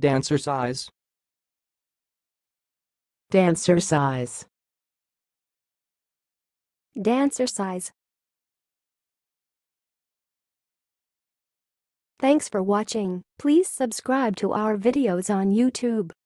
Dancercise. Dancercise. Dancercise. Thanks for watching. Please subscribe to our videos on YouTube.